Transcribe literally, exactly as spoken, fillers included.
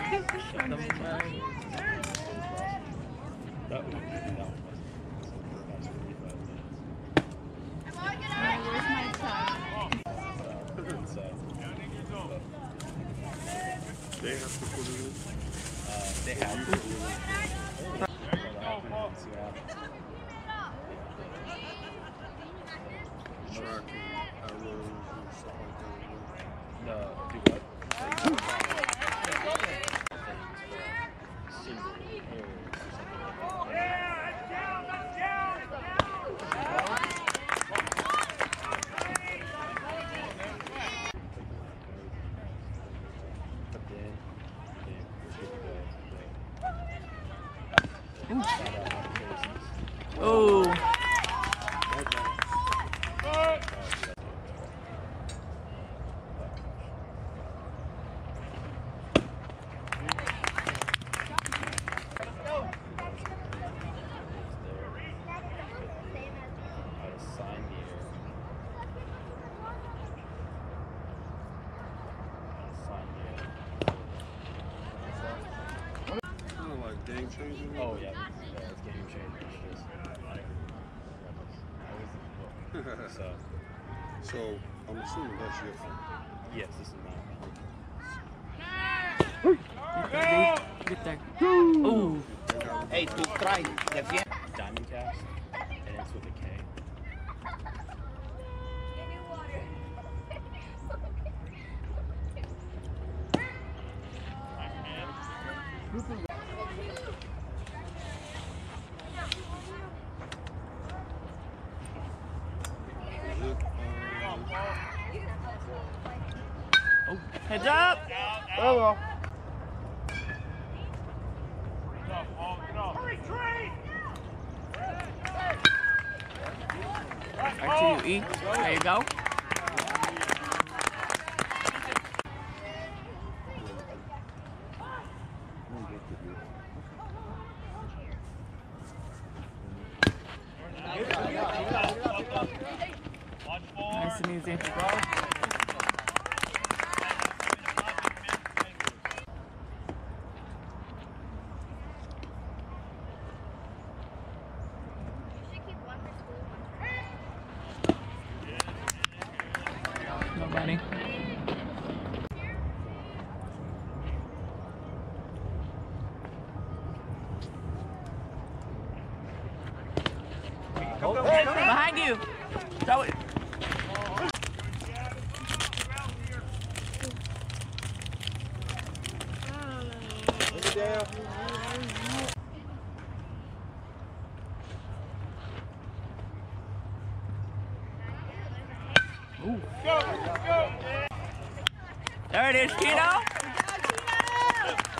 They have to put it in. Uh, they have to. Tracking arrows and stuff like that. No, do what? Oh. Kind of like game changing. Oh yeah, yeah, it's game changer. It's just so. So I'm assuming that's your phone. Yes, this is mine. Get there. Oh. Hey, tu try. Defiende. Diamond cast, and it's with a K. Oh. Heads up. Bravo. Back to you, E. There you go. Nice and easy. Nobody. Behind you. Throw it. Ooh. There it is, Tino.